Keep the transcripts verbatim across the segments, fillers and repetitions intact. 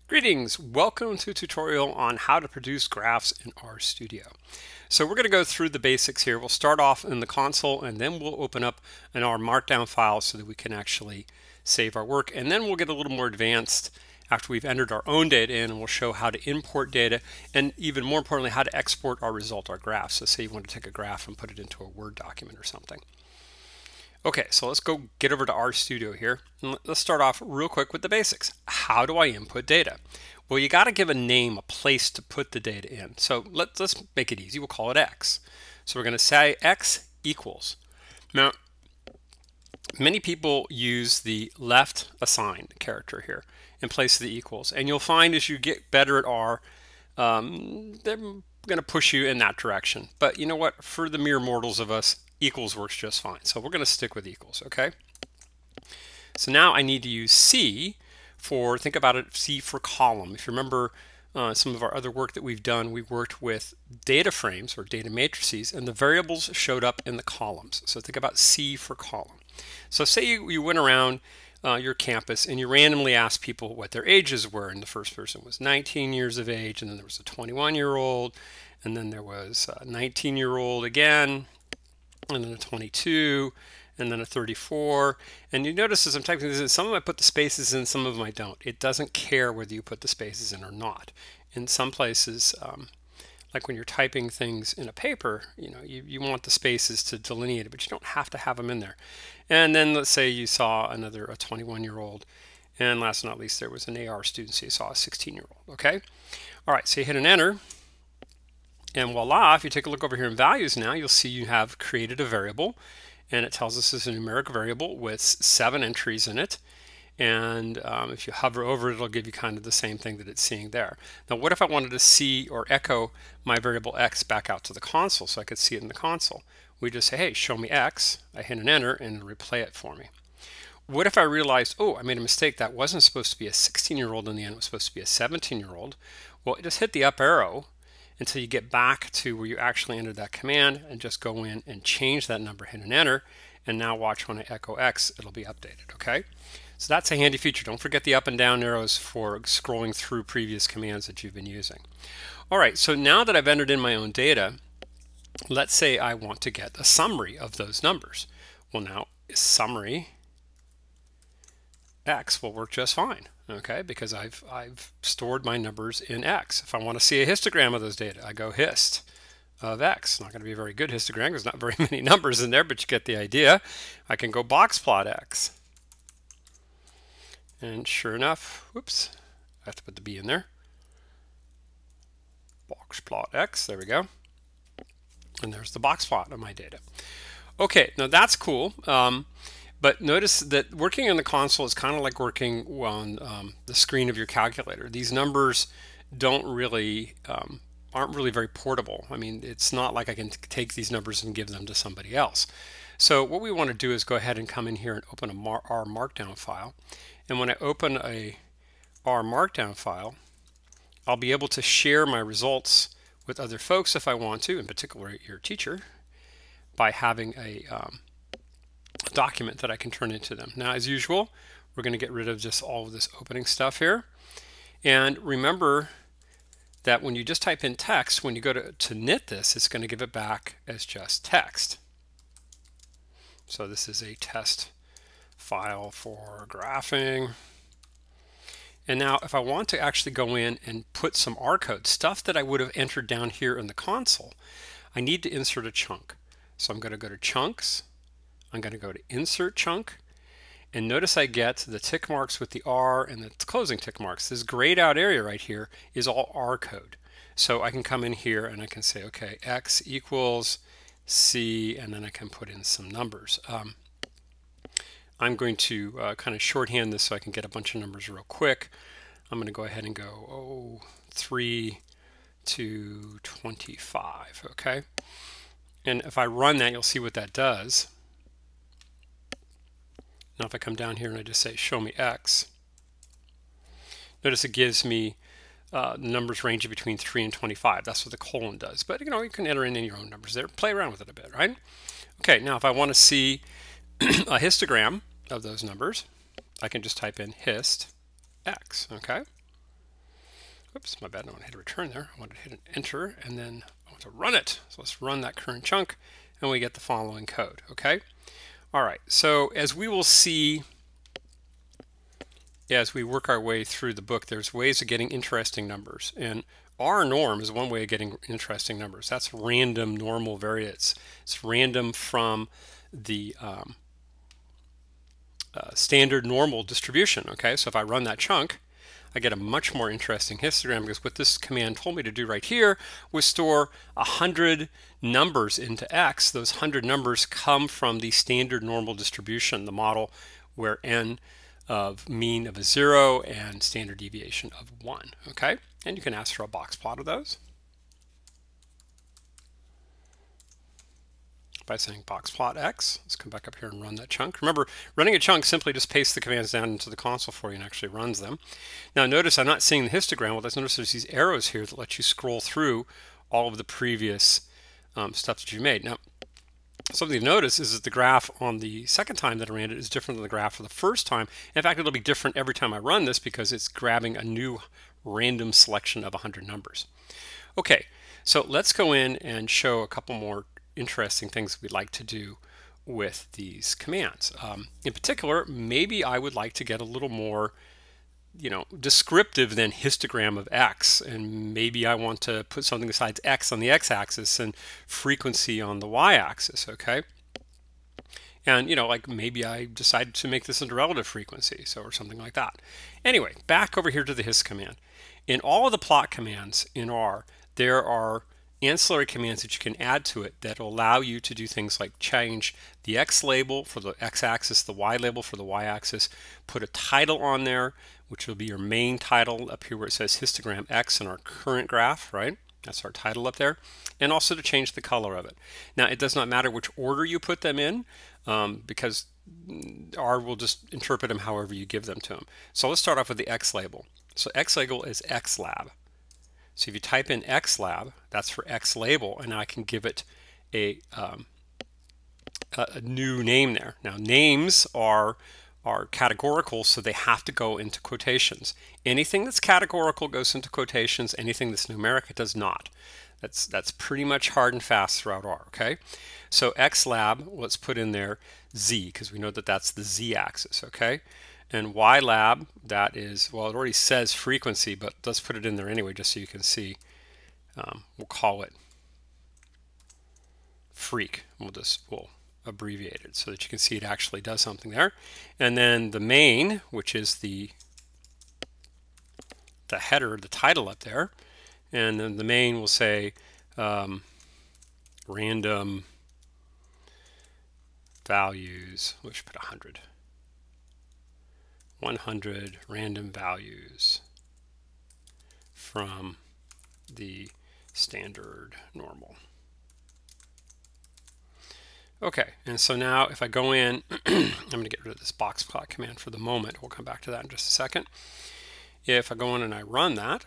Greetings, welcome to a tutorial on how to produce graphs in RStudio. So we're going to go through the basics here. We'll start off in the console and then we'll open up an R Markdown file so that we can actually save our work, and then we'll get a little more advanced after we've entered our own data in, and we'll show how to import data and even more importantly how to export our result, our graph. So say you want to take a graph and put it into a Word document or something. Okay, so let's go get over to RStudio here. And let's start off real quick with the basics. How do I input data? Well, you got to give a name, a place to put the data in. So let's, let's make it easy. We'll call it X. So we're going to say X equals. Now, many people use the left assigned character here in place of the equals. And you'll find as you get better at R, um, they're going to push you in that direction. But you know what? For the mere mortals of us, equals works just fine. So we're going to stick with equals, okay? So now I need to use C for, think about it, C for column. If you remember uh, some of our other work that we've done, we worked with data frames or data matrices, and the variables showed up in the columns. So think about C for column. So say you, you went around uh, your campus and you randomly asked people what their ages were, and the first person was nineteen years of age, and then there was a twenty-one year old, and then there was a nineteen year old again, and then a twenty-two, and then a thirty-four. And you notice as I'm typing this in, some of them I put the spaces in, some of them I don't. It doesn't care whether you put the spaces in or not. In some places, um, like when you're typing things in a paper, you know, you, you want the spaces to delineate it, but you don't have to have them in there. And then let's say you saw another a twenty-one year old, and last but not least there was an A R student, so you saw a sixteen year old, okay? All right, so you hit an enter. And voila, if you take a look over here in values now, you'll see you have created a variable, and it tells us it's a numeric variable with seven entries in it. And um, if you hover over it, it'll give you kind of the same thing that it's seeing there. Now, what if I wanted to see or echo my variable X back out to the console so I could see it in the console? We just say, hey, show me X. I hit an enter and it'll replay it for me. What if I realized, oh, I made a mistake. That wasn't supposed to be a sixteen year old in the end. It was supposed to be a seventeen year old. Well, just hit the up arrow until you get back to where you actually entered that command, and just go in and change that number, hit an enter, and now watch when I echo X, it'll be updated, okay? So that's a handy feature. Don't forget the up and down arrows for scrolling through previous commands that you've been using. All right, so now that I've entered in my own data, let's say I want to get a summary of those numbers. Well, now summary X will work just fine, okay, because I've, I've stored my numbers in X. If I want to see a histogram of those data, I go hist of X. Not going to be a very good histogram, there's not very many numbers in there, but you get the idea. I can go box plot X. And sure enough, whoops, I have to put the B in there. Box plot X, there we go. And there's the box plot of my data. Okay, now that's cool. Um, But notice that working on the console is kind of like working on um, the screen of your calculator. These numbers don't really, um, aren't really very portable. I mean, it's not like I can take these numbers and give them to somebody else. So what we want to do is go ahead and come in here and open a Mar R Markdown file. And when I open a R Markdown file, I'll be able to share my results with other folks if I want to, in particular your teacher, by having a um, document that I can turn into them. Now, as usual, we're going to get rid of just all of this opening stuff here. And remember that when you just type in text, when you go to, to knit this, it's going to give it back as just text. So this is a test file for graphing. And now if I want to actually go in and put some R code, stuff that I would have entered down here in the console, I need to insert a chunk. So I'm going to go to chunks. I'm going to go to insert chunk, and notice I get the tick marks with the R and the closing tick marks. This grayed out area right here is all R code. So I can come in here and I can say, okay, X equals C, and then I can put in some numbers. Um, I'm going to uh, kind of shorthand this so I can get a bunch of numbers real quick. I'm going to go ahead and go, oh, three to twenty-five, okay? And if I run that, you'll see what that does. Now if I come down here and I just say show me X, notice it gives me uh, numbers ranging between three and twenty-five. That's what the colon does. But you know, you can enter in your own numbers there. Play around with it a bit, right? Okay, now if I want to see a histogram of those numbers, I can just type in hist X, okay? Oops, my bad, I want to hit a return there. I want to hit an enter, and then I want to run it. So let's run that current chunk, and we get the following code, okay? All right, so as we will see as we work our way through the book, there's ways of getting interesting numbers. And R norm is one way of getting interesting numbers. That's random normal variates. It's random from the um, uh, standard normal distribution, okay? So if I run that chunk, I get a much more interesting histogram, because what this command told me to do right here was store one hundred numbers into X. Those one hundred numbers come from the standard normal distribution, the model where n of mean of a zero and standard deviation of one, okay? And you can ask for a box plot of those by saying box plot X. Let's come back up here and run that chunk. Remember, running a chunk simply just pastes the commands down into the console for you and actually runs them. Now notice I'm not seeing the histogram. Well, notice there's these arrows here that let you scroll through all of the previous um, stuff that you made. Now, something to notice is that the graph on the second time that I ran it is different than the graph for the first time. In fact, it'll be different every time I run this because it's grabbing a new random selection of one hundred numbers. Okay, so let's go in and show a couple more interesting things we'd like to do with these commands. Um, in particular, maybe I would like to get a little more, you know, descriptive than histogram of X, and maybe I want to put something besides X on the X-axis and frequency on the Y-axis, okay? And, you know, like maybe I decided to make this into relative frequency, so or something like that. Anyway, back over here to the hist command. In all of the plot commands in R, there are ancillary commands that you can add to it that will allow you to do things like change the X label for the X-axis, the Y label for the Y-axis, put a title on there, which will be your main title up here where it says histogram X in our current graph, right? That's our title up there. And also to change the color of it. Now, it does not matter which order you put them in, um, because R will just interpret them however you give them to them. So let's start off with the X label. So X label is X lab. So if you type in X lab, that's for X label, and I can give it a, um, a, a new name there. Now, names are are categorical, so they have to go into quotations. Anything that's categorical goes into quotations. Anything that's numeric, it does not. That's that's pretty much hard and fast throughout R, okay? So X lab, let's put in there Z, because we know that that's the Z axis, okay? And Y lab, that is, well, it already says frequency, but let's put it in there anyway just so you can see. Um, we'll call it freak. We'll just, we'll abbreviate it so that you can see it actually does something there. And then the main, which is the the header, the title up there, and then the main will say um, random values, which put one hundred. one hundred random values from the standard normal. Okay, and so now if I go in, I'm going to get rid of this box plot command for the moment. We'll come back to that in just a second. If I go in and I run that,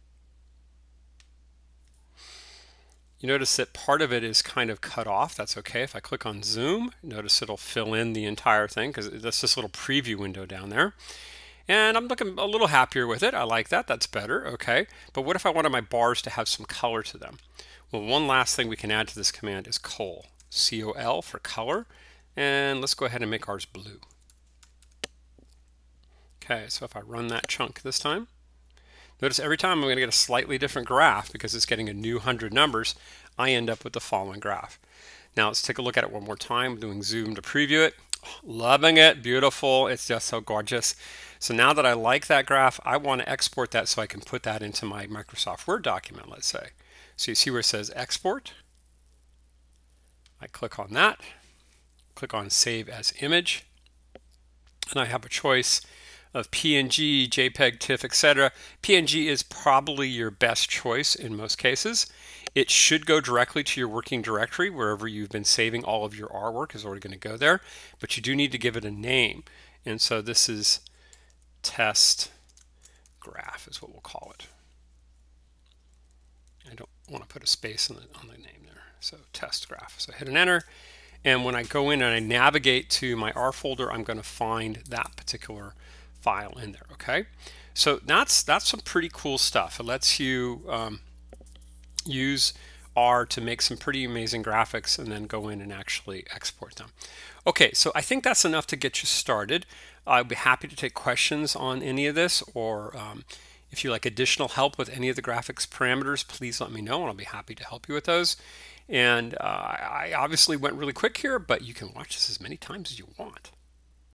you notice that part of it is kind of cut off. That's okay. If I click on zoom, notice it'll fill in the entire thing because that's this little preview window down there. And I'm looking a little happier with it. I like that. That's better. Okay. But what if I wanted my bars to have some color to them? Well, one last thing we can add to this command is col. C O L for color. And let's go ahead and make ours blue. Okay. So if I run that chunk this time, notice every time I'm going to get a slightly different graph because it's getting a new one hundred numbers. I end up with the following graph. Now let's take a look at it one more time. I'm doing zoom to preview it. Loving it. Beautiful. It's just so gorgeous. So now that I like that graph, I want to export that so I can put that into my Microsoft Word document, let's say. So you see where it says export. I click on that. Click on save as image. And I have a choice of P N G, JPEG, TIFF, et cetera. P N G is probably your best choice in most cases. It should go directly to your working directory wherever you've been saving all of your R work is already going to go there, but you do need to give it a name. And so this is test graph is what we'll call it. I don't want to put a space on the, on the name there. So test graph. So hit an enter. And when I go in and I navigate to my R folder, I'm going to find that particular file in there. Okay, so that's that's some pretty cool stuff. It lets you um, use R to make some pretty amazing graphics and then go in and actually export them. Okay, so I think that's enough to get you started. I'd be happy to take questions on any of this, or um, if you like additional help with any of the graphics parameters, please let me know and I'll be happy to help you with those. And uh, I obviously went really quick here, but you can watch this as many times as you want.